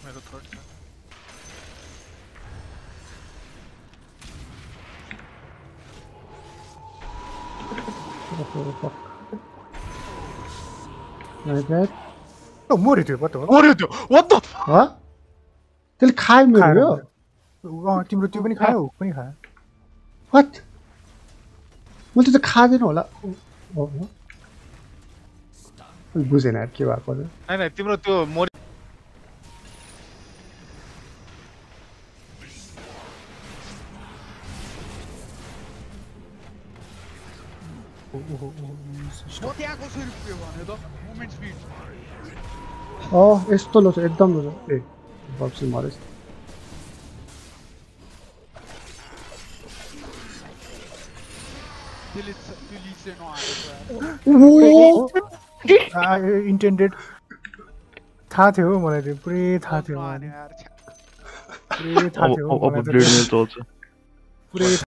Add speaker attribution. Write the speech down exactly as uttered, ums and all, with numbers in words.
Speaker 1: मेरो थर्ड छ
Speaker 2: Oh fuck. Like that.
Speaker 3: Oh, more it what?
Speaker 1: मर्यो त्यो what the
Speaker 2: Huh? त्यसले खायो मेरो यो
Speaker 3: अँ तिम्रो त्यो पनि खायो ऊ पनि खायो
Speaker 2: What? मैले त खाँदैन होला बुझेन यार के भएको छ
Speaker 1: हैन तिम्रो त्यो मर्यो म त्यहाँ कसरी पुग्यो भने त मोमेन्ट स्पिड
Speaker 2: अँ यस्तो लो छ एकदम लो छ ए बक्सी मरेछ
Speaker 1: त्यसले त्यो लिड चाहिँ नआएको
Speaker 3: इन्टेन्डेड थाहा थियो मलाई त्यो पुरै थाहा थियो
Speaker 1: यार
Speaker 3: पुरै थाहा थियो
Speaker 4: अब ब्लेड मेल चल्छ
Speaker 3: पुरै